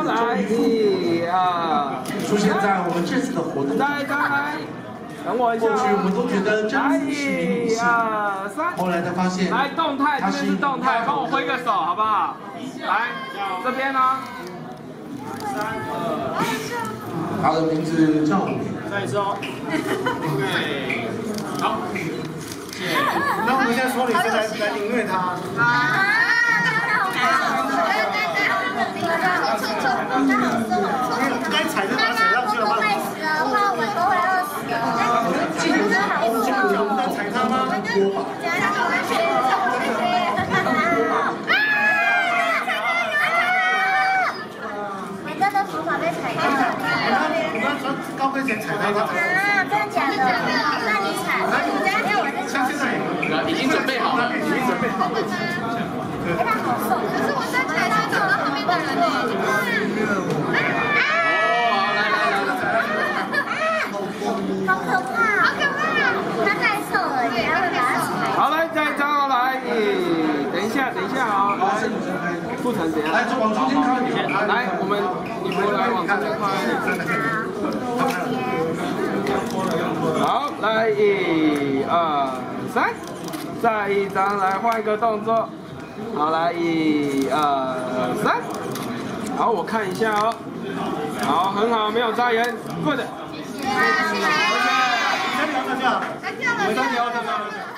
来1、2， 出现在我们这次的活动。 再来，等我一下。 过去我们都觉得贞子是名女性， 1、2、3， 后来才发现， 来动态，这边是动态，帮我挥个手好不好？来，这边呢？ 他的名字叫我。 再一次哦。对，好。那我们现在说你是来领略他。该踩就把它踩上去了吗？ 快死了，话我都会饿死了。 我们在踩他吗？ 每个的头发被踩到了。 我们穿高跟鞋踩到他。 真的假的？那你踩？ 像现在已经准备好了，已经准备好了。 哎，他好瘦，可是我在踩他走到后面的人呢。好可怕！好可怕！他太瘦了，你要把他踩。 好，来下一张，来，等一下哦，来，不成怎样？ 来，往中间靠一点。 来，你们来往中间靠一点。好，来1、2、3，再一张，来换一个动作。好，来1、2、3。好，我看一下哦。好，很好，没有扎眼 ，good。 谢谢。 再聊再聊。 再见了。